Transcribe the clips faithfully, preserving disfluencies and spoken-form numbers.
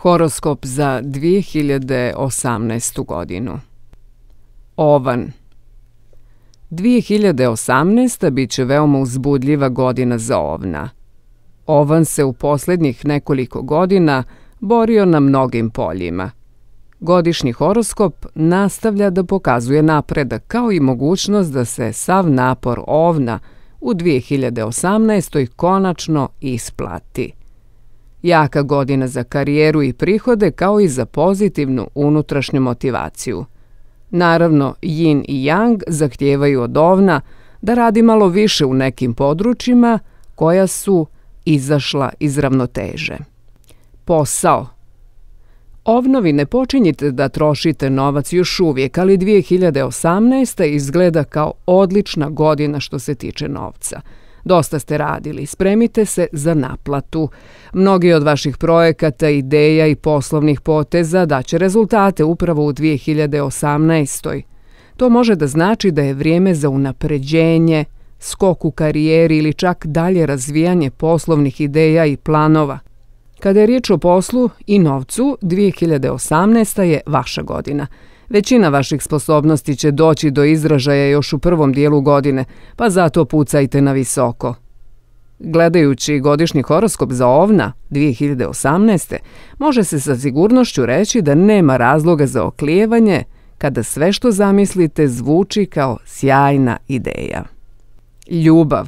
Horoskop za dvije hiljade osamnaestu godinu. Ovan. dvije hiljade osamnaesta bit će veoma uzbudljiva godina za Ovna. Ovan se u posljednjih nekoliko godina borio na mnogim poljima. Godišnji horoskop nastavlja da pokazuje napredak, kao i mogućnost da se sav napor Ovna u dvije hiljade osamnaestoj konačno isplati. Jaka godina za karijeru i prihode, kao i za pozitivnu unutrašnju motivaciju. Naravno, Yin i Yang zahtijevaju od Ovna da radi malo više u nekim područjima koja su izašla iz ravnoteže. Posao. Ovnovi, ne počinjite da trošite novac još uvijek, ali dvije hiljade osamnaesta izgleda kao odlična godina što se tiče novca. Dosta ste radili, spremite se za naplatu. Mnogi od vaših projekata, ideja i poslovnih poteza daće rezultate upravo u dvije hiljade osamnaestoj. To može da znači da je vrijeme za unapređenje, skok u karijeri ili čak dalje razvijanje poslovnih ideja i planova. Kada je riječ o poslu i novcu, dvije hiljade osamnaesta je vaša godina. Većina vaših sposobnosti će doći do izražaja još u prvom dijelu godine, pa zato pucajte na visoko. Gledajući godišnji horoskop za Ovna dvije hiljade osamnaeste, može se sa sigurnošću reći da nema razloga za oklijevanje kada sve što zamislite zvuči kao sjajna ideja. Ljubav.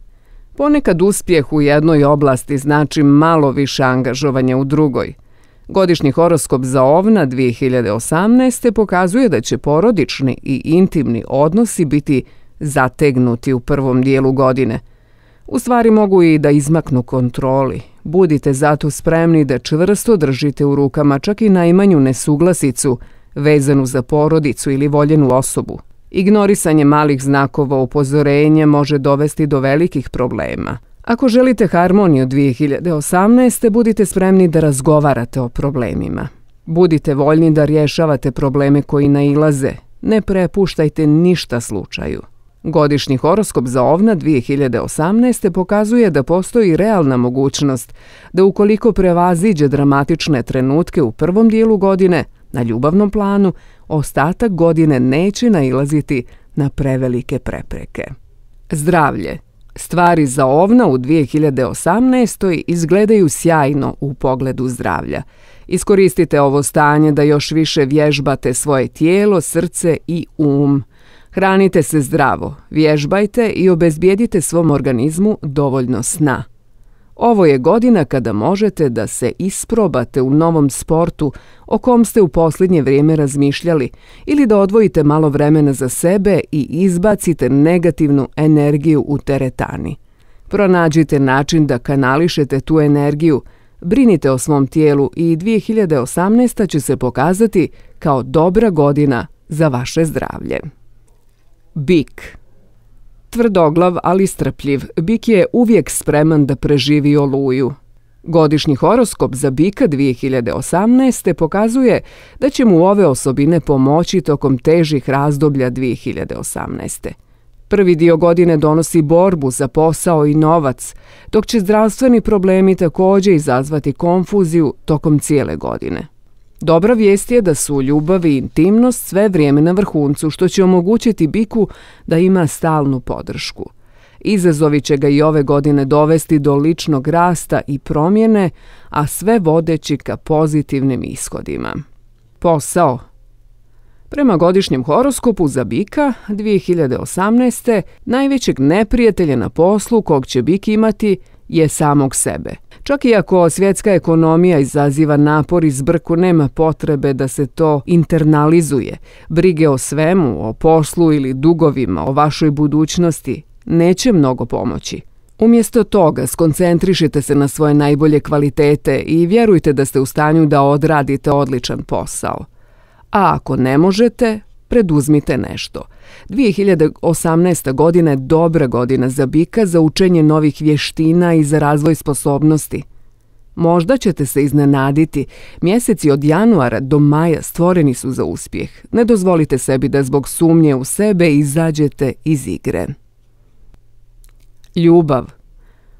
Ponekad uspjeh u jednoj oblasti znači malo više angažovanja u drugoj. Godišnji horoskop za Ovna dvije hiljade osamnaeste pokazuje da će porodični i intimni odnosi biti zategnuti u prvom dijelu godine. U stvari mogu i da izmaknu kontroli. Budite zato spremni da čvrsto držite u rukama čak i najmanju nesuglasicu vezanu za porodicu ili voljenu osobu. Ignorisanje malih znakova upozorenja može dovesti do velikih problema. Ako želite harmoniju dvije hiljade osamnaeste, budite spremni da razgovarate o problemima. Budite voljni da rješavate probleme koji nailaze. Ne prepuštajte ništa slučaju. Godišnji horoskop za Ovna dvije hiljade osamnaeste pokazuje da postoji realna mogućnost da ukoliko prevaziđe dramatične trenutke u prvom dijelu godine, na ljubavnom planu, ostatak godine neće nailaziti na prevelike prepreke. Zdravlje. Stvari za Ovna u dvije hiljade osamnaestoj izgledaju sjajno u pogledu zdravlja. Iskoristite ovo stanje da još više vježbate svoje tijelo, srce i um. Hranite se zdravo, vježbajte i obezbijedite svom organizmu dovoljno sna. Ovo je godina kada možete da se isprobate u novom sportu o kom ste u posljednje vrijeme razmišljali ili da odvojite malo vremena za sebe i izbacite negativnu energiju u teretani. Pronađite način da kanališete tu energiju, brinite o svom tijelu i dvije hiljade osamnaesta će se pokazati kao dobra godina za vaše zdravlje. Bik. Tvrdoglav, ali strpljiv, bik je uvijek spreman da preživi oluju. Godišnji horoskop za bika dvije hiljade osamnaeste pokazuje da će mu ove osobine pomoći tokom težih razdoblja dvije hiljade osamnaeste. Prvi dio godine donosi borbu za posao i novac, dok će zdravstveni problemi također izazvati konfuziju tokom cijele godine. Dobra vijest je da su ljubav i intimnost sve vrijeme na vrhuncu, što će omogućiti biku da ima stalnu podršku. Izazovi će ga i ove godine dovesti do ličnog rasta i promjene, a sve vodeći ka pozitivnim ishodima. Posao. Prema godišnjem horoskopu za bika dvije hiljade osamnaeste najvećeg neprijatelja na poslu kog će bik imati je samog sebe. Čak i ako svjetska ekonomija izaziva napor i zbrku, nema potrebe da se to internalizuje. Brige o svemu, o poslu ili dugovima, o vašoj budućnosti neće mnogo pomoći. Umjesto toga skoncentrišite se na svoje najbolje kvalitete i vjerujte da ste u stanju da odradite odličan posao. A ako ne možete, preduzmite nešto. dvije hiljade osamnaesta godina je dobra godina za bika za učenje novih vještina i za razvoj sposobnosti. Možda ćete se iznenaditi, mjeseci od januara do maja stvoreni su za uspjeh. Ne dozvolite sebi da zbog sumnje u sebe izađete iz igre. Ljubav.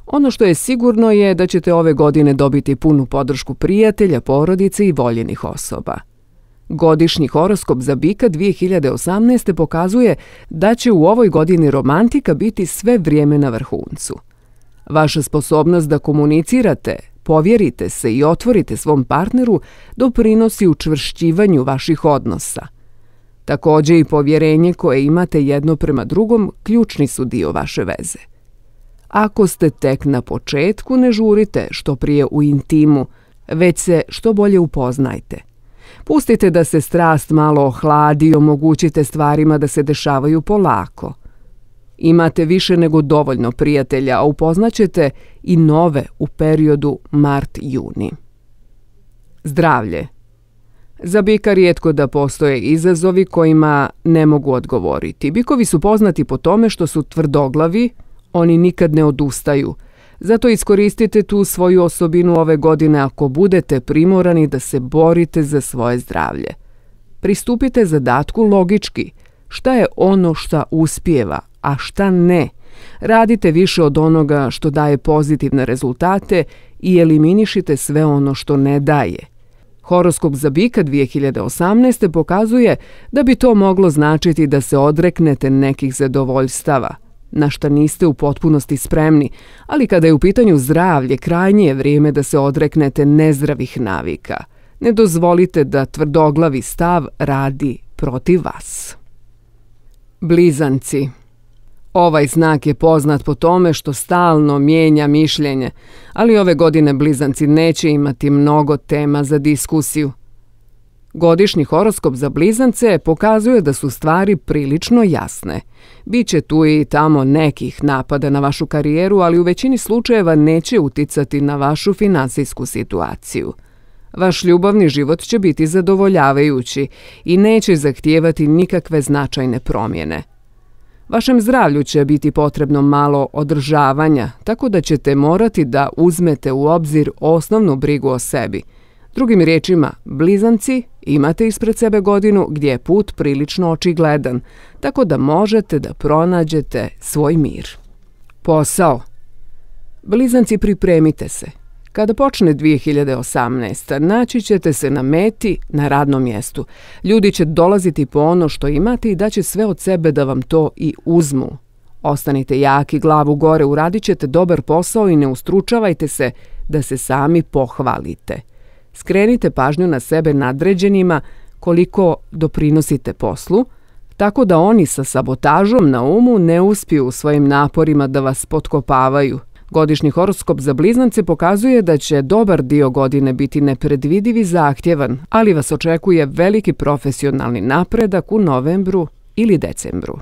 Ono što je sigurno je da ćete ove godine dobiti punu podršku prijatelja, porodice i voljenih osoba. Godišnji horoskop za bika dvije hiljade osamnaeste. pokazuje da će u ovoj godini romantika biti sve vrijeme na vrhuncu. Vaša sposobnost da komunicirate, povjerite se i otvorite svom partneru doprinosi učvršćivanju vaših odnosa. Također i povjerenje koje imate jedno prema drugom ključni su dio vaše veze. Ako ste tek na početku, ne žurite što prije u intimu, već se što bolje upoznajte. Pustite da se strast malo ohladi i omogućite stvarima da se dešavaju polako. Imate više nego dovoljno prijatelja, a upoznaćete i nove u periodu mart-juni. Zdravlje. Za bika rijetko da postoje izazovi kojima ne mogu odgovoriti. Bikovi su poznati po tome što su tvrdoglavi, oni nikad ne odustaju. Zato iskoristite tu svoju osobinu ove godine ako budete primorani da se borite za svoje zdravlje. Pristupite zadatku logički. Šta je ono što uspijeva, a šta ne? Radite više od onoga što daje pozitivne rezultate i eliminišite sve ono što ne daje. Horoskop za bika dvije hiljade osamnaeste. pokazuje da bi to moglo značiti da se odreknete nekih zadovoljstava, na šta niste u potpunosti spremni, ali kada je u pitanju zdravlje, krajnje je vrijeme da se odreknete nezdravih navika. Ne dozvolite da tvrdoglavi stav radi protiv vas. Blizanci. Ovaj znak je poznat po tome što stalno mijenja mišljenje, ali ove godine blizanci neće imati mnogo tema za diskusiju. Godišnji horoskop za blizance pokazuje da su stvari prilično jasne. Biće tu i tamo nekih napada na vašu karijeru, ali u većini slučajeva neće uticati na vašu finansijsku situaciju. Vaš ljubavni život će biti zadovoljavajući i neće zahtijevati nikakve značajne promjene. Vašem zdravlju će biti potrebno malo održavanja, tako da ćete morati da uzmete u obzir osnovnu brigu o sebi. Drugim riječima, blizanci, imate ispred sebe godinu gdje je put prilično očigledan, tako da možete da pronađete svoj mir. Posao. Blizanci, pripremite se. Kada počne dvije hiljade osamnaesta. naći ćete se na meti, na radnom mjestu. Ljudi će dolaziti po ono što imate i daće sve od sebe da vam to i uzmu. Ostanite jaki, glavu gore, uradit ćete dobar posao i ne ustručavajte se da se sami pohvalite. Skrenite pažnju na sebe nadređenima koliko doprinosite poslu, tako da oni sa sabotažom na umu ne uspiju u svojim naporima da vas potkopavaju. Godišnji horoskop za blizance pokazuje da će dobar dio godine biti nepredvidiv i zahtjevan, ali vas očekuje veliki profesionalni napredak u novembru ili decembru.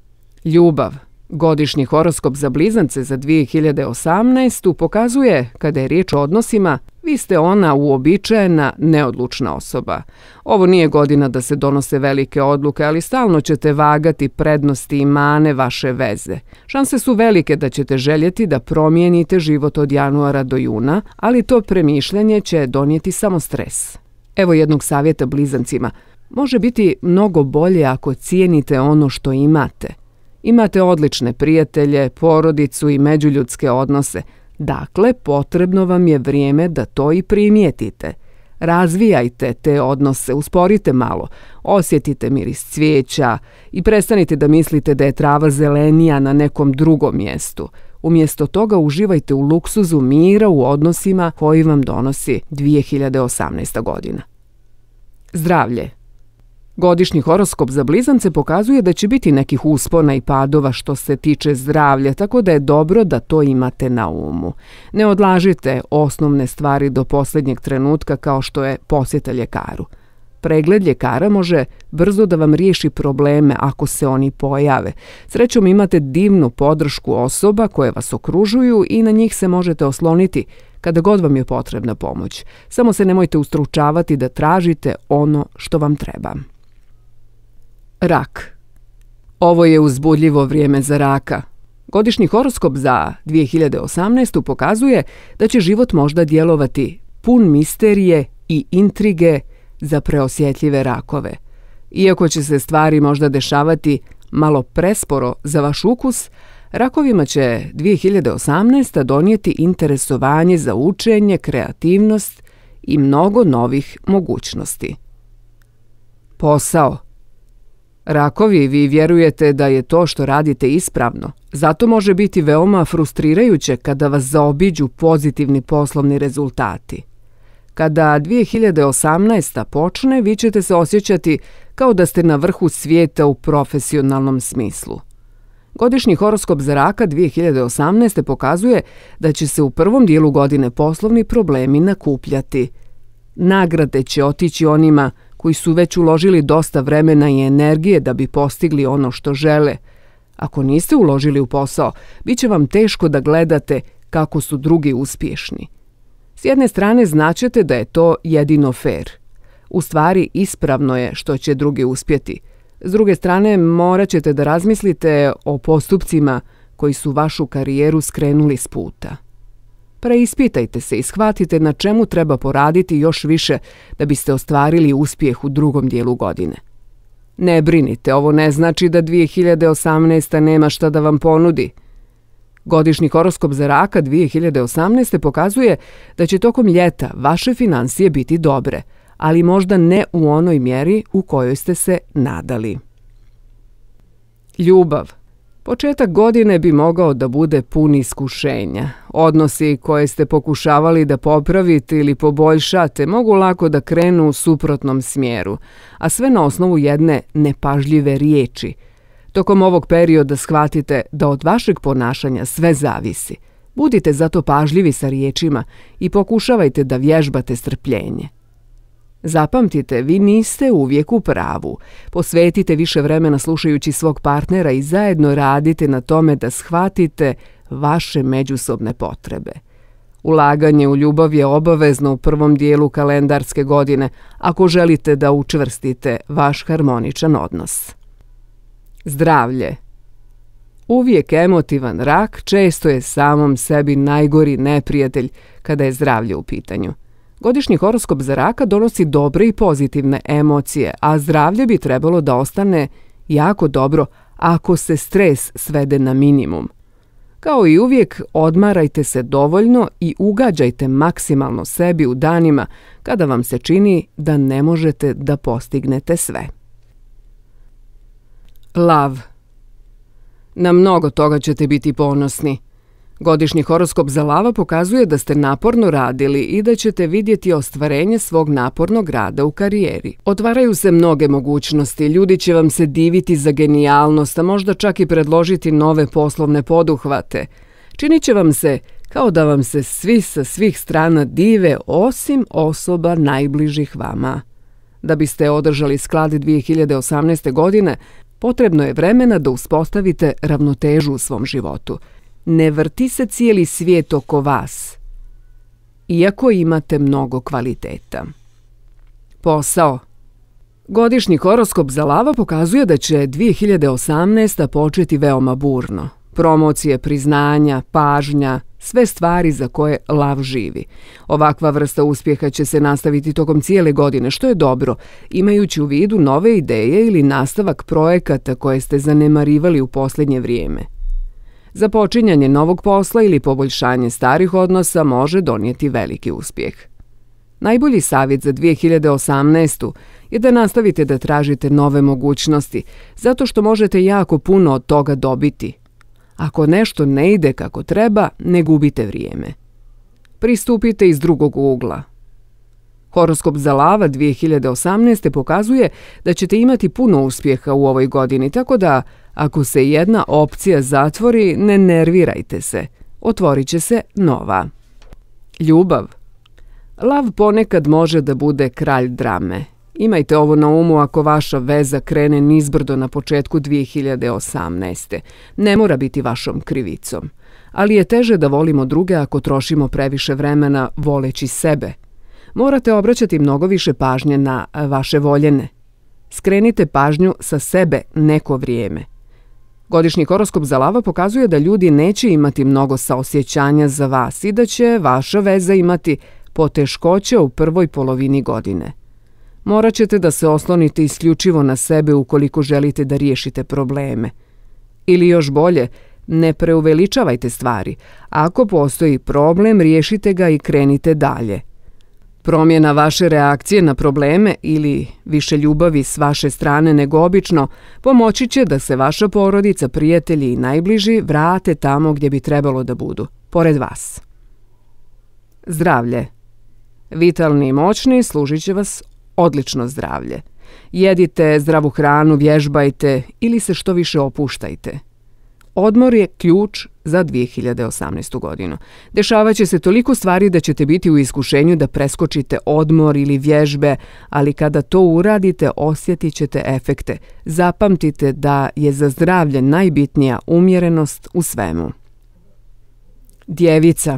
Ljubav. Godišnji horoskop za blizance za dvije hiljade osamnaestu. pokazuje, kada je riječ o odnosima, vi ste ona uobičajena, neodlučna osoba. Ovo nije godina da se donose velike odluke, ali stalno ćete vagati prednosti i mane vaše veze. Šanse su velike da ćete željeti da promijenite život od januara do juna, ali to premišljanje će donijeti samo stres. Evo jednog savjeta blizancima. Može biti mnogo bolje ako cijenite ono što imate. Imate odlične prijatelje, porodicu i međuljudske odnose. Dakle, potrebno vam je vrijeme da to i primijetite. Razvijajte te odnose, usporite malo, osjetite miris cvijeća i prestanite da mislite da je trava zelenija na nekom drugom mjestu. Umjesto toga uživajte u luksuzu mira u odnosima koji vam donosi dvije hiljade osamnaesta. godina. Zdravlje. Godišnji horoskop za blizance pokazuje da će biti nekih uspona i padova što se tiče zdravlja, tako da je dobro da to imate na umu. Ne odlažite osnovne stvari do posljednjeg trenutka kao što je posjeta ljekaru. Pregled ljekara može brzo da vam riješi probleme ako se oni pojave. Srećom imate divnu podršku osoba koje vas okružuju i na njih se možete osloniti kada god vam je potrebna pomoć. Samo se nemojte ustručavati da tražite ono što vam treba. Rak. Ovo je uzbudljivo vrijeme za raka. Godišnji horoskop za dvije hiljade osamnaestu. pokazuje da će život možda djelovati pun misterije i intrige za preosjetljive rakove. Iako će se stvari možda dešavati malo presporo za vaš ukus, Rakovima će dvije hiljade osamnaesta. donijeti interesovanje za učenje, kreativnost i mnogo novih mogućnosti. Posao. Rakovi, vi vjerujete da je to što radite ispravno. Zato može biti veoma frustrirajuće kada vas zaobiđu pozitivni poslovni rezultati. Kada dvije hiljade osamnaesta. počne, vi ćete se osjećati kao da ste na vrhu svijeta u profesionalnom smislu. Godišnji horoskop za Raka dvije hiljade osamnaeste. pokazuje da će se u prvom dijelu godine poslovni problemi nakupljati. Nagrade će otići onima koji su već uložili dosta vremena i energije da bi postigli ono što žele. Ako niste uložili u posao, bit će vam teško da gledate kako su drugi uspješni. S jedne strane značite da je to jedino fair. U stvari ispravno je što će drugi uspjeti. S druge strane morat ćete da razmislite o postupcima koji su vašu karijeru skrenuli s puta. Preispitajte se i shvatite na čemu treba poraditi još više da biste ostvarili uspjeh u drugom dijelu godine. Ne brinite, ovo ne znači da dvije hiljade osamnaesta. nema šta da vam ponudi. Godišnji horoskop za Raka dvije hiljade osamnaeste. pokazuje da će tokom ljeta vaše financije biti dobre, ali možda ne u onoj mjeri u kojoj ste se nadali. Ljubav. Početak godine bi mogao da bude pun iskušenja. Odnosi koje ste pokušavali da popravite ili poboljšate mogu lako da krenu u suprotnom smjeru, a sve na osnovu jedne nepažljive riječi. Tokom ovog perioda shvatite da od vašeg ponašanja sve zavisi. Budite zato pažljivi sa riječima i pokušavajte da vježbate strpljenje. Zapamtite, vi niste uvijek u pravu. Posvetite više vremena slušajući svog partnera i zajedno radite na tome da shvatite vaše međusobne potrebe. Ulaganje u ljubav je obavezno u prvom dijelu kalendarske godine ako želite da učvrstite vaš harmoničan odnos. Zdravlje. Uvijek emotivan Rak često je samom sebi najgori neprijatelj kada je zdravlje u pitanju. Godišnji horoskop za Raka donosi dobre i pozitivne emocije, a zdravlje bi trebalo da ostane jako dobro ako se stres svede na minimum. Kao i uvijek, odmarajte se dovoljno i ugađajte maksimalno sebi u danima kada vam se čini da ne možete da postignete sve. Lav. Na mnogo toga ćete biti ponosni. Godišnji horoskop za Lava pokazuje da ste naporno radili i da ćete vidjeti ostvarenje svog napornog rada u karijeri. Otvaraju se mnoge mogućnosti, ljudi će vam se diviti za genijalnost, a možda čak i predložiti nove poslovne poduhvate. Činit će vam se kao da vam se svi sa svih strana dive osim osoba najbližih vama. Da biste održali sklad dvije hiljade osamnaeste. godine, potrebno je vremena da uspostavite ravnotežu u svom životu. Ne vrti se cijeli svijet oko vas, iako imate mnogo kvaliteta. Posao. Godišnji horoskop za Lava pokazuje da će dvije hiljade osamnaesta. početi veoma burno. Promocije, priznanja, pažnja, sve stvari za koje Lav živi. Ovakva vrsta uspjeha će se nastaviti tokom cijele godine, što je dobro, imajući u vidu nove ideje ili nastavak projekata koje ste zanemarivali u posljednje vrijeme. Započinjanje novog posla ili poboljšanje starih odnosa može donijeti veliki uspjeh. Najbolji savjet za dvije hiljade osamnaestu. je da nastavite da tražite nove mogućnosti, zato što možete jako puno od toga dobiti. Ako nešto ne ide kako treba, ne gubite vrijeme. Pristupite iz drugog ugla. Horoskop za Lava dvije hiljade osamnaeste. pokazuje da ćete imati puno uspjeha u ovoj godini, tako da ako se jedna opcija zatvori, ne nervirajte se. Otvorit će se nova. Ljubav. Lav ponekad može da bude kralj drame. Imajte ovo na umu ako vaša veza krene nizbrdo na početku dvije hiljade osamnaeste. Ne mora biti vašom krivicom. Ali je teže da volimo druge ako trošimo previše vremena voleći sebe. Morate obraćati mnogo više pažnje na vaše voljene. Skrenite pažnju sa sebe neko vrijeme. Godišnji horoskop za Lava pokazuje da ljudi neće imati mnogo saosjećanja za vas i da će vaša veza imati poteškoće u prvoj polovini godine. Morat ćete da se oslonite isključivo na sebe ukoliko želite da riješite probleme. Ili još bolje, Ne preuveličavajte stvari. Ako postoji problem, riješite ga i krenite dalje. Promjena vaše reakcije na probleme ili više ljubavi s vaše strane nego obično pomoći će da se vaša porodica, prijatelji i najbliži vrate tamo gdje bi trebalo da budu, pored vas. Zdravlje. Vitalni i moćni služit će vas odlično zdravlje. Jedite zdravu hranu, vježbajte ili se što više opuštajte. Odmor je ključ za dvije hiljade osamnaestu. godinu. Dešavaće se toliko stvari da ćete biti u iskušenju da preskočite odmor ili vježbe, ali kada to uradite, osjetit ćete efekte. Zapamtite da je za zdravlje najbitnija umjerenost u svemu. Djevica.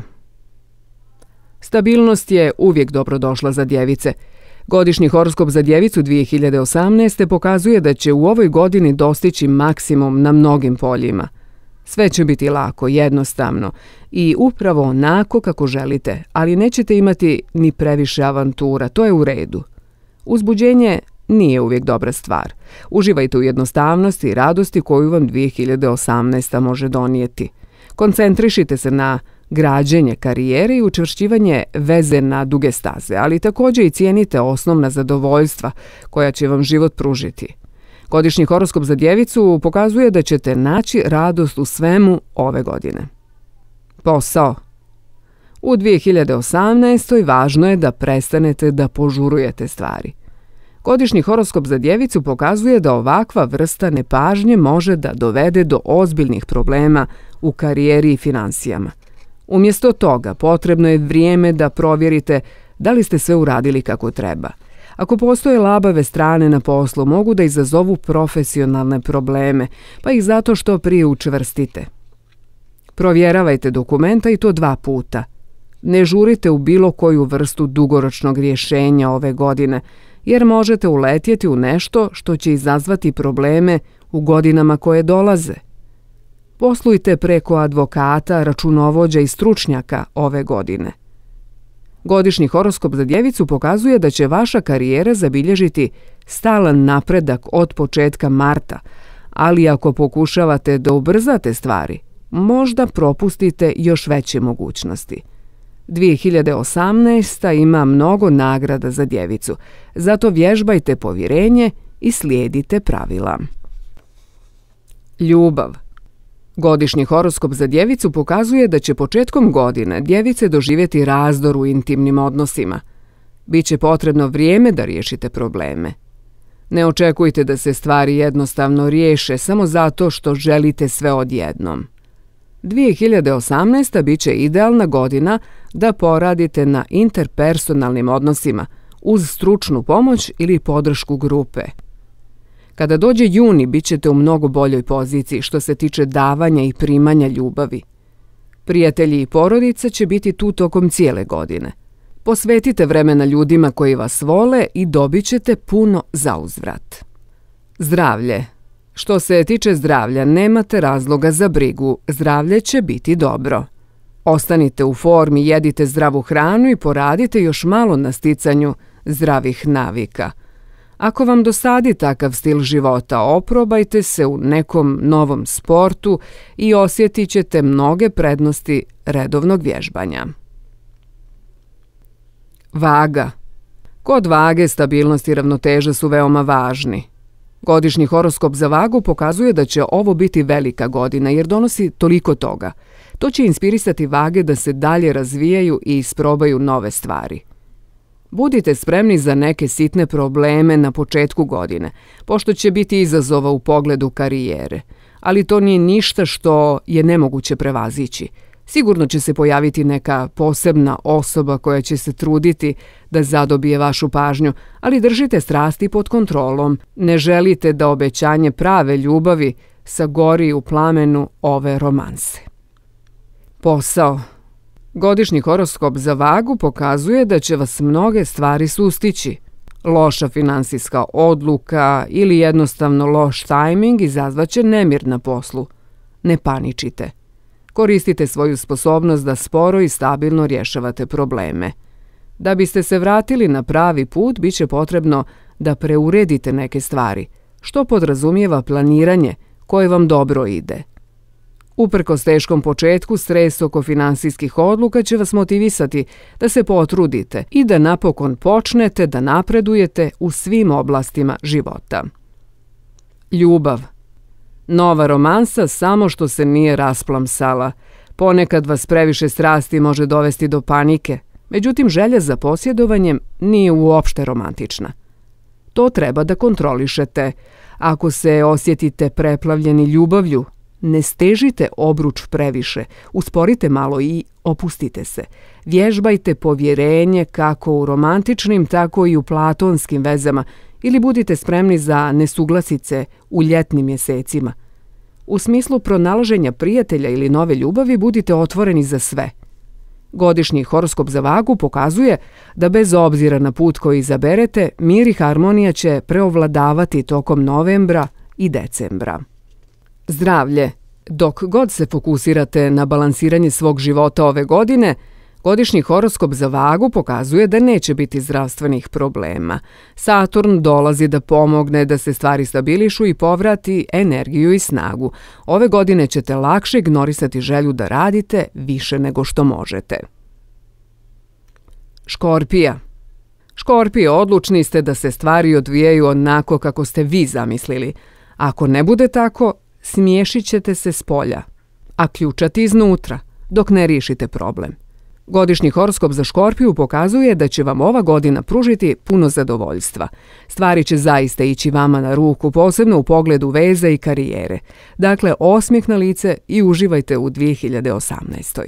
Stabilnost je uvijek dobrodošla za djevice. Godišnji horoskop za djevicu dvije hiljade osamnaeste. pokazuje da će u ovoj godini dostići maksimum na mnogim poljima. Sve će biti lako, jednostavno i upravo onako kako želite, ali nećete imati ni previše avantura, to je u redu. Uzbuđenje nije uvijek dobra stvar. Uživajte u jednostavnosti i radosti koju vam dvije hiljade osamnaesta. može donijeti. Koncentrišite se na građenje karijere i učvršćivanje veze na duge staze, ali također i cijenite osnovna zadovoljstva koja će vam život pružiti. Godišnji horoskop za djevicu pokazuje da ćete naći radost u svemu ove godine. Posao. U dvije hiljade osamnaestoj. važno je da prestanete da požurujete stvari. Godišnji horoskop za djevicu pokazuje da ovakva vrsta nepažnje može da dovede do ozbiljnih problema u karijeri i financijama. Umjesto toga, potrebno je vrijeme da provjerite da li ste sve uradili kako treba. Ako postoje labave strane na poslu, mogu da izazovu profesionalne probleme, pa ih zato što prije učvrstite. Provjeravajte dokumenta i to dva puta. Ne žurite u bilo koju vrstu dugoročnog rješenja ove godine, jer možete uletjeti u nešto što će izazvati probleme u godinama koje dolaze. Poslujte preko advokata, računovođa i stručnjaka ove godine. Godišnji horoskop za djevicu pokazuje da će vaša karijera zabilježiti stalan napredak od početka marta, ali ako pokušavate da ubrzate stvari, možda propustite još veće mogućnosti. dvije hiljade osamnaesta. ima mnogo nagrada za djevicu, zato vježbajte povjerenje i slijedite pravila. Ljubav. Godišnji horoskop za djevicu pokazuje da će početkom godine djevice doživjeti razdor u intimnim odnosima. Biće potrebno vrijeme da riješite probleme. Ne očekujte da se stvari jednostavno riješe samo zato što želite sve odjednom. dvije hiljade osamnaesta. bit će idealna godina da poradite na interpersonalnim odnosima uz stručnu pomoć ili podršku grupe. Kada dođe juni, bit ćete u mnogo boljoj poziciji što se tiče davanja i primanja ljubavi. Prijatelji i porodica će biti tu tokom cijele godine. Posvetite vremena ljudima koji vas vole i dobit ćete puno zauzvrat. Zdravlje. Što se tiče zdravlja, nemate razloga za brigu, zdravlje će biti dobro. Ostanite u formi, jedite zdravu hranu i poradite još malo na sticanju zdravih navika. Ako vam dosadi takav stil života, oprobajte se u nekom novom sportu i osjetit ćete mnoge prednosti redovnog vježbanja. Vaga. Kod vage stabilnost i ravnoteža su veoma važni. Godišnji horoskop za vagu pokazuje da će ovo biti velika godina jer donosi toliko toga. To će inspirisati vage da se dalje razvijaju i isprobaju nove stvari. Budite spremni za neke sitne probleme na početku godine, pošto će biti izazova u pogledu karijere, ali to nije ništa što je nemoguće prevazići. Sigurno će se pojaviti neka posebna osoba koja će se truditi da zadobije vašu pažnju, ali držite strasti pod kontrolom. Ne želite da obećanje prave ljubavi sagori u plamenu ove romanse. Posao. Godišnji horoskop za vagu pokazuje da će vas mnoge stvari sustići. Loša finansijska odluka ili jednostavno loš tajming izazvaće nemir na poslu. Ne paničite. Koristite svoju sposobnost da sporo i stabilno rješavate probleme. Da biste se vratili na pravi put, bit će potrebno da preuredite neke stvari, što podrazumijeva planiranje koje vam dobro ide. Uprkos teškom početku, stres oko finansijskih odluka će vas motivisati da se potrudite i da napokon počnete da napredujete u svim oblastima života. Ljubav. Nova romansa samo što se nije rasplamsala. Ponekad vas previše strasti može dovesti do panike, međutim želja za posjedovanjem nije uopšte romantična. To treba da kontrolišete. Ako se osjetite preplavljeni ljubavlju, ne stežite obruč previše, usporite malo i opustite se. Vježbajte povjerenje kako u romantičnim, tako i u platonskim vezama ili budite spremni za nesuglasice u ljetnim mjesecima. U smislu pronalaženja prijatelja ili nove ljubavi budite otvoreni za sve. Godišnji horoskop za Vagu pokazuje da bez obzira na put koji izaberete, mir i harmonija će preovladavati tokom novembra i decembra. Zdravlje. Dok god se fokusirate na balansiranje svog života ove godine, godišnji horoskop za Vagu pokazuje da neće biti zdravstvenih problema. Saturn dolazi da pomogne da se stvari stabilišu i povrati energiju i snagu. Ove godine ćete lakše ignorisati želju da radite više nego što možete. Škorpija. Škorpije, odlučni ste da se stvari odvijaju onako kako ste vi zamislili. Ako ne bude tako, smiješit ćete se s polja, a ključati iznutra, dok ne riješite problem. Godišnji horoskop za Škorpiju pokazuje da će vam ova godina pružiti puno zadovoljstva. Stvari će zaista ići vama na ruku, posebno u pogledu veza i karijere. Dakle, osmijeh na lice i uživajte u dvije hiljade osamnaestoj.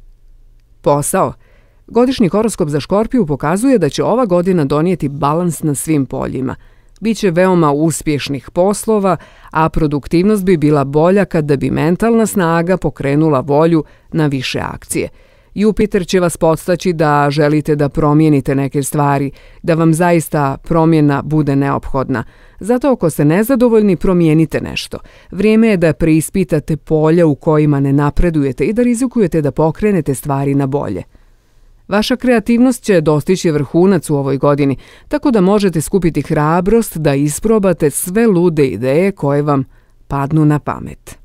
Posao. Godišnji horoskop za Škorpiju pokazuje da će ova godina donijeti balans na svim poljima. Biće veoma uspješnih poslova, a produktivnost bi bila bolja kada bi mentalna snaga pokrenula volju na više akcije. Jupiter će vas podstaći da želite da promijenite neke stvari, da vam zaista promjena bude neophodna. Zato ako ste nezadovoljni, promijenite nešto. Vrijeme je da preispitate polja u kojima ne napredujete i da rizikujete da pokrenete stvari na bolje. Vaša kreativnost će dostići vrhunac u ovoj godini, tako da možete skupiti hrabrost da isprobate sve lude ideje koje vam padnu na pamet.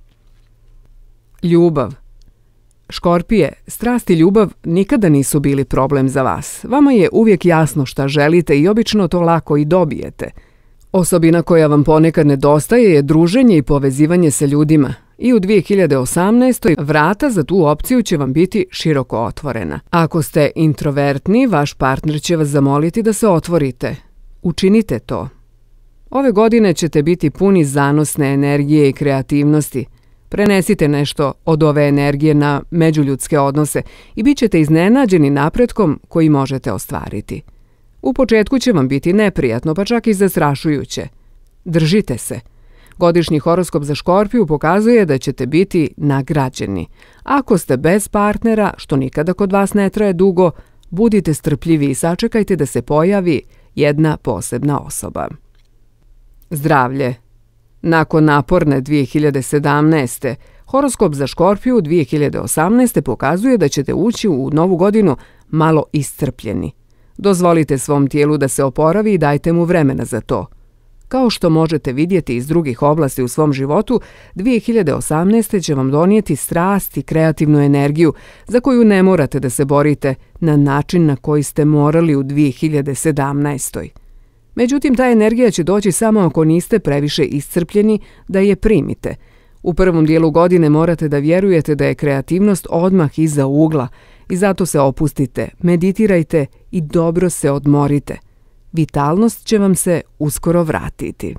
Ljubav. Škorpije, strast i ljubav nikada nisu bili problem za vas. Vama je uvijek jasno šta želite i obično to lako i dobijete. Osobina koja vam ponekad nedostaje je druženje i povezivanje sa ljudima. I u dvije hiljade osamnaestoj vrata za tu opciju će vam biti široko otvorena. Ako ste introvertni, vaš partner će vas zamoliti da se otvorite. Učinite to. Ove godine ćete biti puni zanosne energije i kreativnosti. Prenesite nešto od ove energije na međuljudske odnose i bit ćete iznenađeni napretkom koji možete ostvariti. U početku će vam biti neprijatno, pa čak i zastrašujuće. Držite se. Godišnji horoskop za Škorpiju pokazuje da ćete biti nagrađeni. Ako ste bez partnera, što nikada kod vas ne traje dugo, budite strpljivi i sačekajte da se pojavi jedna posebna osoba. Zdravlje. Nakon naporne dvije hiljade sedamnaeste. horoskop za Škorpiju dvije hiljade osamnaeste. pokazuje da ćete ući u novu godinu malo iscrpljeni. Dozvolite svom tijelu da se oporavi i dajte mu vremena za to. Kao što možete vidjeti iz drugih oblasti u svom životu, dvije hiljade osamnaeste. će vam donijeti strast i kreativnu energiju za koju ne morate da se borite na način na koji ste morali u dvije hiljade sedamnaestoj. Međutim, ta energija će doći samo ako niste previše iscrpljeni da je primite. U prvom dijelu godine morate da vjerujete da je kreativnost odmah iza ugla i zato se opustite, meditirajte i dobro se odmorite. Vitalnost će vam se uskoro vratiti.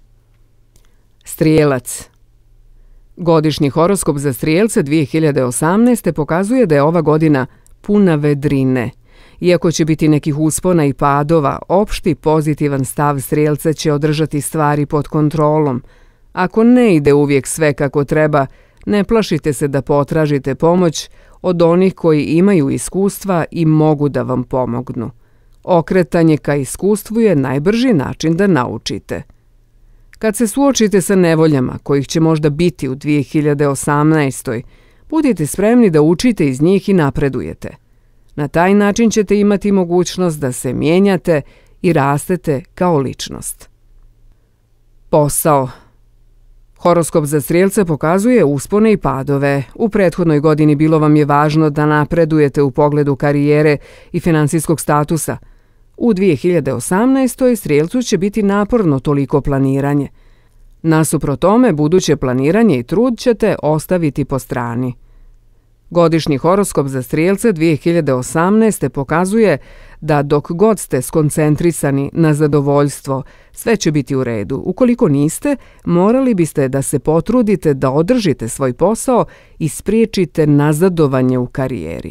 Strijelac. Godišnji horoskop za Strijelce dvije hiljade osamnaeste. pokazuje da je ova godina puna vedrine. Iako će biti nekih uspona i padova, opšti pozitivan stav Strijelca će održati stvari pod kontrolom. Ako ne ide uvijek sve kako treba, ne plašite se da potražite pomoć od onih koji imaju iskustva i mogu da vam pomognu. Okretanje ka iskustvu je najbrži način da naučite. Kad se suočite sa nevoljama, kojih će možda biti u dvije hiljade osamnaestoj. budite spremni da učite iz njih i napredujete. Na taj način ćete imati mogućnost da se mijenjate i rastete kao ličnost. Posao. Horoskop za Strijelce pokazuje uspone i padove. U prethodnoj godini bilo vam je važno da napredujete u pogledu karijere i finansijskog statusa. U dvije hiljade osamnaestoj. Strijelcu će biti naporno toliko planiranje. Nasuprot tome, buduće planiranje i trud ćete ostaviti po strani. Godišnji horoskop za Strijelce dvije hiljade osamnaeste. pokazuje da dok god ste skoncentrisani na zadovoljstvo, sve će biti u redu. Ukoliko niste, morali biste da se potrudite da održite svoj posao i spriječite nazadovanje u karijeri.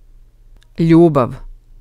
Ljubav.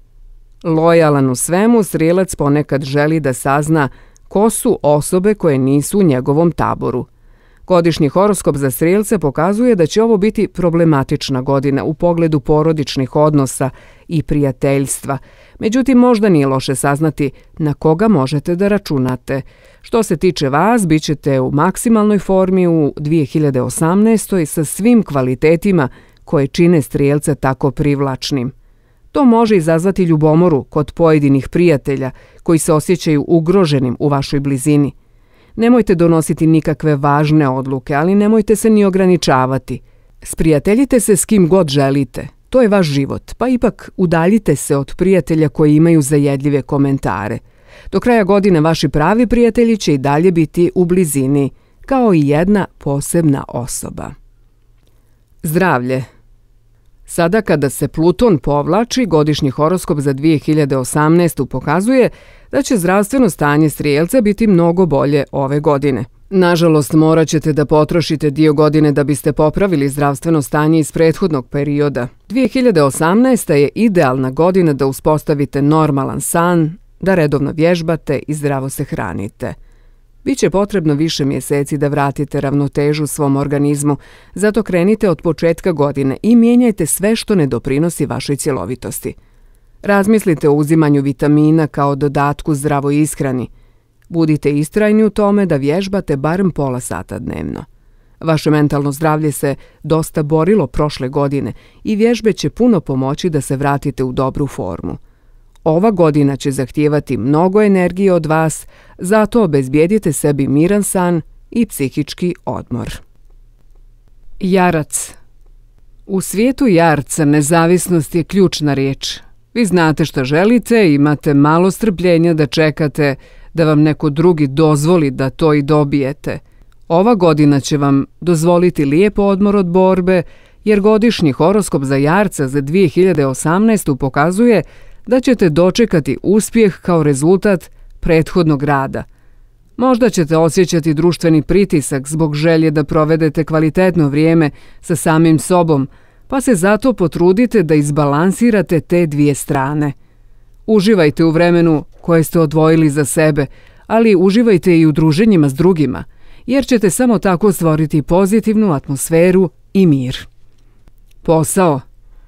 Lojalan u svemu, Strijelac ponekad želi da sazna ko su osobe koje nisu u njegovom taboru. Godišnji horoskop za Strijelce pokazuje da će ovo biti problematična godina u pogledu porodičnih odnosa i prijateljstva. Međutim, možda nije loše saznati na koga možete da računate. Što se tiče vas, bit ćete u maksimalnoj formi u dvije hiljade osamnaestoj. sa svim kvalitetima koje čine Strijelce tako privlačnim. To može izazvati ljubomoru kod pojedinih prijatelja koji se osjećaju ugroženim u vašoj blizini. Nemojte donositi nikakve važne odluke, ali nemojte se ni ograničavati. Sprijateljite se s kim god želite. To je vaš život, pa ipak udaljite se od prijatelja koji imaju zajedljive komentare. Do kraja godine vaši pravi prijatelji će i dalje biti u blizini, kao i jedna posebna osoba. Zdravlje. Sada kada se Pluton povlači, godišnji horoskop za dvije hiljade osamnaestu. pokazuje da će zdravstveno stanje Strijelca biti mnogo bolje ove godine. Nažalost, morat ćete da potrošite dio godine da biste popravili zdravstveno stanje iz prethodnog perioda. dvije hiljade osamnaesta. je idealna godina da uspostavite normalan san, da redovno vježbate i zdravo se hranite. Biće potrebno više mjeseci da vratite ravnotežu svom organizmu, zato krenite od početka godine i mijenjajte sve što ne doprinosi vašoj cjelovitosti. Razmislite o uzimanju vitamina kao dodatku zdravoj ishrani. Budite istrajni u tome da vježbate barem pola sata dnevno. Vaše mentalno zdravlje se dosta borilo prošle godine i vježbe će puno pomoći da se vratite u dobru formu. Ova godina će zahtijevati mnogo energije od vas, zato obezbijedite sebi miran san i psihički odmor. Jarac. U svijetu Jarca nezavisnost je ključna riječ. Vi znate što želite i imate malo strpljenja da čekate da vam neko drugi dozvoli da to i dobijete. Ova godina će vam dozvoliti lijep odmor od borbe, jer godišnji horoskop za Jarca za dvije hiljade osamnaestu. pokazuje da ćete dočekati uspjeh kao rezultat prethodnog rada. Možda ćete osjećati društveni pritisak zbog želje da provedete kvalitetno vrijeme sa samim sobom, pa se zato potrudite da izbalansirate te dvije strane. Uživajte u vremenu koje ste odvojili za sebe, ali uživajte i u druženjima s drugima, jer ćete samo tako stvoriti pozitivnu atmosferu i mir. Posao.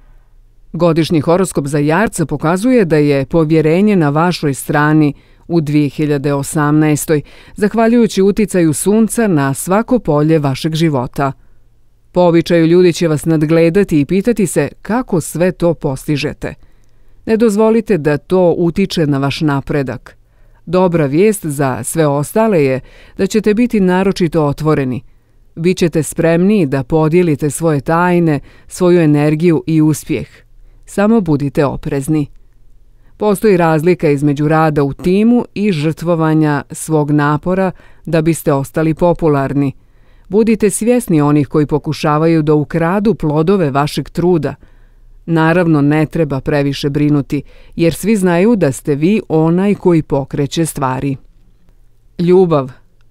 Godišnji horoskop za Jarca pokazuje da je povjerenje na vašoj strani u dvije hiljade osamnaestoj. zahvaljujući uticaju sunca na svako polje vašeg života. Po običaju ljudi će vas nadgledati i pitati se kako sve to postižete. Ne dozvolite da to utiče na vaš napredak. Dobra vijest za sve ostale je da ćete biti naročito otvoreni. Bićete spremniji da podijelite svoje tajne, svoju energiju i uspjeh. Samo budite oprezni. Postoji razlika između rada u timu i žrtvovanja svog napora da biste ostali popularni. Budite svjesni onih koji pokušavaju da ukradu plodove vašeg truda. Naravno, ne treba previše brinuti, jer svi znaju da ste vi onaj koji pokreće stvari. Ljubav.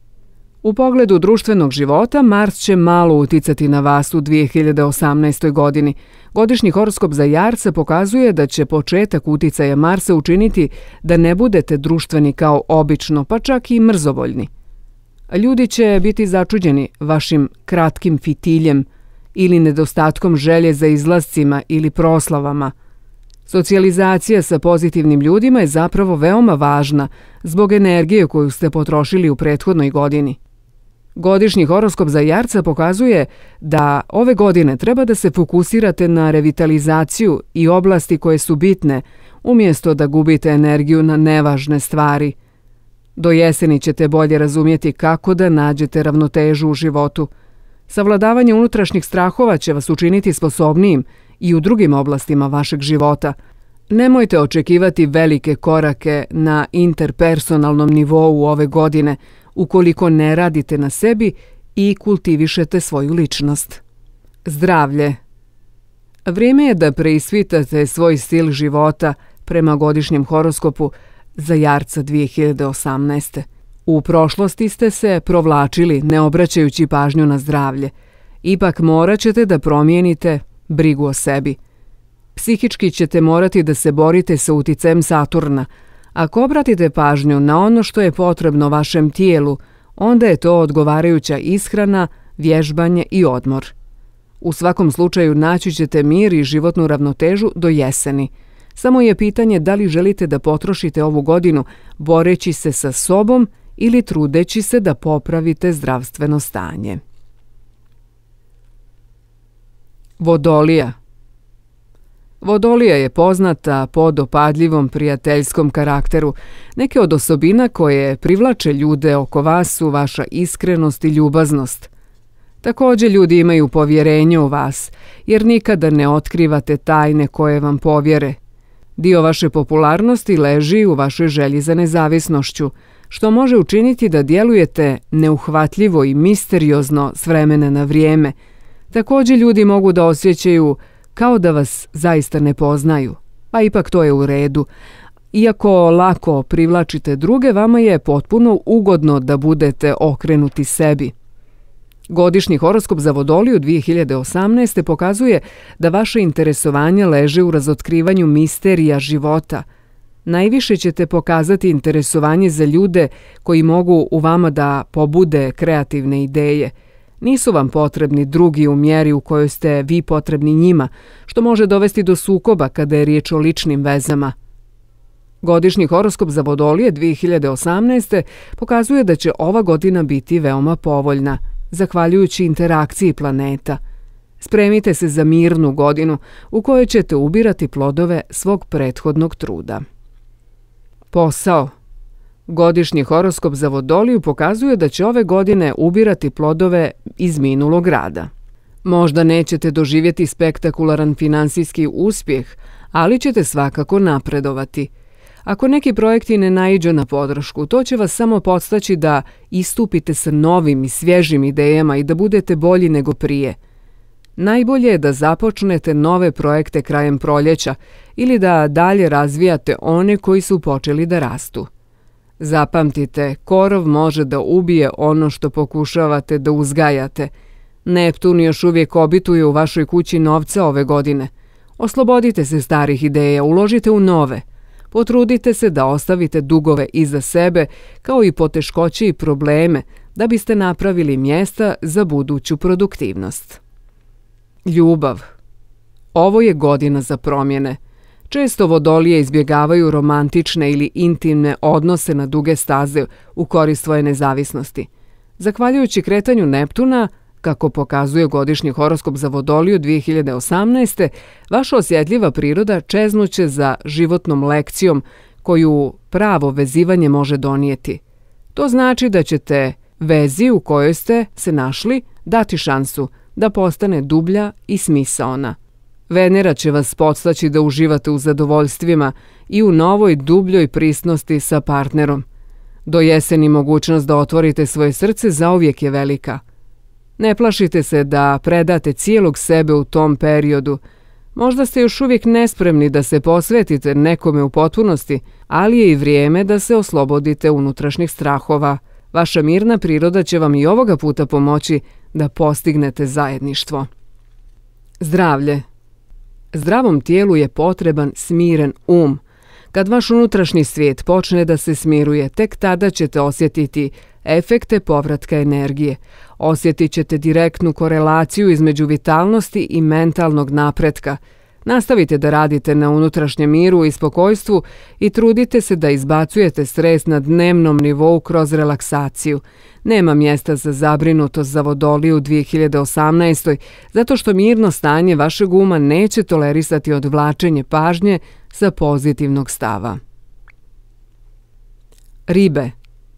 U pogledu društvenog života, Mars će malo uticati na vas u dvije hiljade osamnaestoj. godini. Godišnji horoskop za Jarca pokazuje da će početak uticaja Marsa učiniti da ne budete društveni kao obično, pa čak i mrzovoljni. Ljudi će biti začuđeni vašim kratkim fitiljem ili nedostatkom želje za izlascima ili proslavama. Socijalizacija sa pozitivnim ljudima je zapravo veoma važna zbog energije koju ste potrošili u prethodnoj godini. Godišnji horoskop za Jarca pokazuje da ove godine treba da se fokusirate na revitalizaciju i oblasti koje su bitne, umjesto da gubite energiju na nevažne stvari. Do jeseni ćete bolje razumjeti kako da nađete ravnotežu u životu. Savladavanje unutrašnjih strahova će vas učiniti sposobnijim i u drugim oblastima vašeg života. Nemojte očekivati velike korake na interpersonalnom nivou ove godine ukoliko ne radite na sebi i kultivišete svoju ličnost. Zdravlje. Vrijeme je da preispitate svoj stil života prema godišnjem horoskopu za Jarca dvije hiljade osamnaeste. U prošlosti ste se provlačili ne obraćajući pažnju na zdravlje. Ipak morat ćete da promijenite brigu o sebi. Psihički ćete morati da se borite sa uticajem Saturna. Ako obratite pažnju na ono što je potrebno vašem tijelu, onda je to odgovarajuća ishrana, vježbanje i odmor. U svakom slučaju naći ćete mir i životnu ravnotežu do jeseni. Samo je pitanje da li želite da potrošite ovu godinu boreći se sa sobom ili trudeći se da popravite zdravstveno stanje. Vodolija. Vodolija je poznata po dopadljivom prijateljskom karakteru. Neke od osobina koje privlače ljude oko vas su vaša iskrenost i ljubaznost. Također ljudi imaju povjerenje u vas, jer nikada ne otkrivate tajne koje vam povjere. Dio vaše popularnosti leži u vašoj želji za nezavisnošću, što može učiniti da djelujete neuhvatljivo i misteriozno s vremena na vrijeme. Također ljudi mogu da osjećaju kao da vas zaista ne poznaju, pa ipak to je u redu. Iako lako privlačite druge, vama je potpuno ugodno da budete okrenuti sebi. Godišnji horoskop za Vodoliju dvije hiljade osamnaeste. pokazuje da vaše interesovanje leže u razotkrivanju misterija života. Najviše ćete pokazati interesovanje za ljude koji mogu u vama da pobude kreativne ideje. Nisu vam potrebni drugi u mjeri u kojoj ste vi potrebni njima, što može dovesti do sukoba kada je riječ o ličnim vezama. Godišnji horoskop za Vodolije dvije hiljade osamnaeste. pokazuje da će ova godina biti veoma povoljna, zahvaljujući interakciji planeta. Spremite se za mirnu godinu u kojoj ćete ubirati plodove svog prethodnog truda. Posao. Godišnji horoskop za Vodoliju pokazuje da će ove godine ubirati plodove iz minulog rada. Možda nećete doživjeti spektakularan finansijski uspjeh, ali ćete svakako napredovati. Ako neki projekti ne naiđu na podršku, to će vas samo podstaći da istupite sa novim i svježim idejama i da budete bolji nego prije. Najbolje je da započnete nove projekte krajem proljeća ili da dalje razvijate one koji su počeli da rastu. Zapamtite, korov može da ubije ono što pokušavate da uzgajate. Neptun još uvijek obituje u vašoj kući novca ove godine. Oslobodite se starih ideja, uložite u nove. Potrudite se da ostavite dugove iza sebe, kao i poteškoće i probleme, da biste napravili mjesta za buduću produktivnost. Ljubav. Ovo je godina za promjene. Često Vodolije izbjegavaju romantične ili intimne odnose na duge staze u korist svoje nezavisnosti. Zahvaljujući kretanju Neptuna, kako pokazuje godišnji horoskop za Vodoliju dvije hiljade osamnaeste. vaša osjetljiva priroda čeznuće za životnom lekcijom koju pravo vezivanje može donijeti. To znači da ćete vezi u kojoj ste se našli dati šansu da postane dublja i smisaona. Venera će vas podstaći da uživate u zadovoljstvima i u novoj dubljoj prisnosti sa partnerom. Do jeseni mogućnost da otvorite svoje srce zauvijek je velika. Ne plašite se da predate cijelog sebe u tom periodu. Možda ste još uvijek nespremni da se posvetite nekome u potpunosti, ali je i vrijeme da se oslobodite unutrašnjih strahova. Vaša mirna priroda će vam i ovoga puta pomoći da postignete zajedništvo. Zdravlje. Zdravom tijelu je potreban smiren um. Kad vaš unutrašnji svijet počne da se smiruje, tek tada ćete osjetiti efekte povratka energije. Osjetit ćete direktnu korelaciju između vitalnosti i mentalnog napretka. Nastavite da radite na unutrašnjem miru i spokojstvu i trudite se da izbacujete stres na dnevnom nivou kroz relaksaciju. Nema mjesta za zabrinutost za Vodoliju u dvije hiljade osamnaestoj. zato što mirno stanje vašeg uma neće tolerisati odvlačenje pažnje sa pozitivnog stava. Ribe.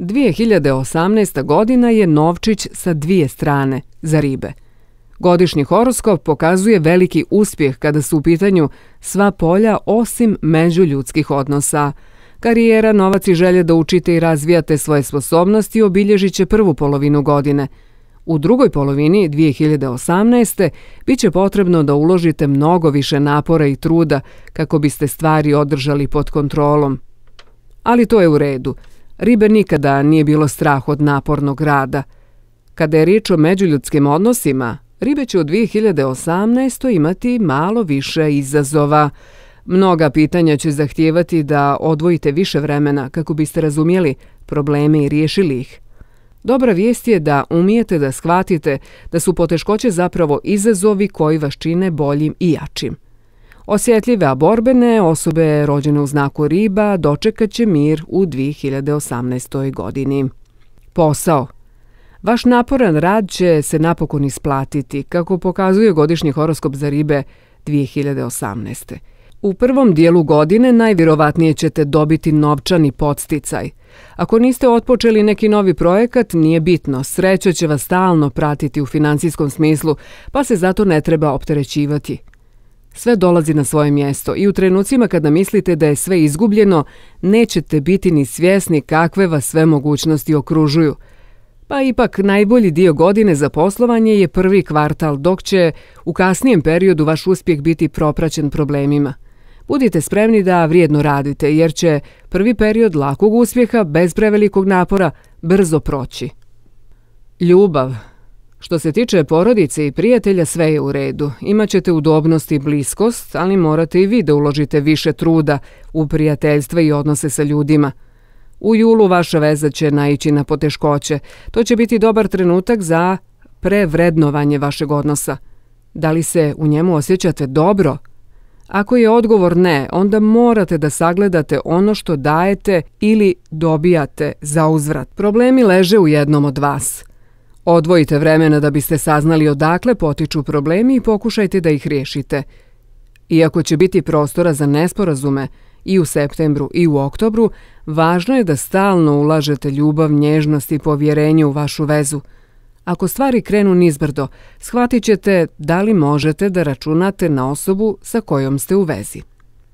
dvije hiljade osamnaesta. godina je novčić sa dvije strane za ribe. Godišnji horoskop pokazuje veliki uspjeh kada su u pitanju sva polja osim međuljudskih odnosa. Karijera, novac i želje da učite i razvijate svoje sposobnosti obilježit će prvu polovinu godine. U drugoj polovini dvije hiljade osamnaeste. bit će potrebno da uložite mnogo više napora i truda kako biste stvari održali pod kontrolom. Ali to je u redu. Ribe nikada nije bilo strah od napornog rada. Kada je riječ o međuljudskim odnosima, ribe će u dvije hiljade osamnaestoj. imati malo više izazova. Mnoga pitanja će zahtijevati da odvojite više vremena kako biste razumjeli probleme i riješili ih. Dobra vijest je da umijete da shvatite da su poteškoće zapravo izazovi koji vas čine boljim i jačim. Osjetljive, a borbene osobe rođene u znaku riba dočekat će mir u dvije hiljade osamnaestoj. godini. Posao. Vaš naporan rad će se napokon isplatiti, kako pokazuje godišnji horoskop za ribe dvije hiljade osamnaeste. U prvom dijelu godine najvjerovatnije ćete dobiti novčani podsticaj. Ako niste otpočeli neki novi projekat, nije bitno, sreća će vas stalno pratiti u financijskom smislu, pa se zato ne treba opterećivati. Sve dolazi na svoje mjesto i u trenucima kada mislite da je sve izgubljeno, nećete biti ni svjesni kakve vas sve mogućnosti okružuju. Pa ipak najbolji dio godine za poslovanje je prvi kvartal, dok će u kasnijem periodu vaš uspjeh biti propraćen problemima. Budite spremni da vrijedno radite, jer će prvi period lakog uspjeha, bez prevelikog napora, brzo proći. Ljubav. Što se tiče porodice i prijatelja, sve je u redu. Imaćete udobnost i bliskost, ali morate i vi da uložite više truda u prijateljstva i odnose sa ljudima. U julu vaša veza će naići na poteškoće. To će biti dobar trenutak za prevrednovanje vašeg odnosa. Da li se u njemu osjećate dobro? Ako je odgovor ne, onda morate da sagledate ono što dajete ili dobijate za uzvrat. Problemi leže u jednom od vas. Odvojite vremena da biste saznali odakle potiču problemi i pokušajte da ih riješite. Iako će biti prostora za nesporazume i u septembru i u oktobru, važno je da stalno ulažete ljubav, nježnost i povjerenje u vašu vezu. Ako stvari krenu nizbrdo, shvatit ćete da li možete da računate na osobu sa kojom ste u vezi.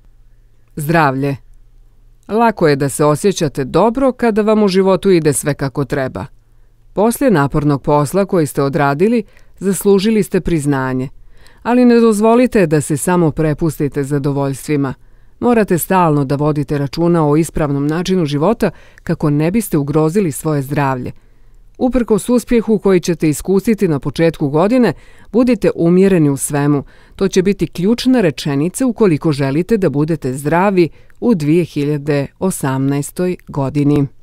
Zdravlje. Lako je da se osjećate dobro kada vam u životu ide sve kako treba. Poslije napornog posla koji ste odradili, zaslužili ste priznanje. Ali ne dozvolite da se samo prepustite zadovoljstvima. Morate stalno da vodite računa o ispravnom načinu života kako ne biste ugrozili svoje zdravlje. Uprkos uspjehu koji ćete iskusiti na početku godine, budite umjereni u svemu. To će biti ključna rečenica ukoliko želite da budete zdravi u dvije hiljade osamnaestoj. godini.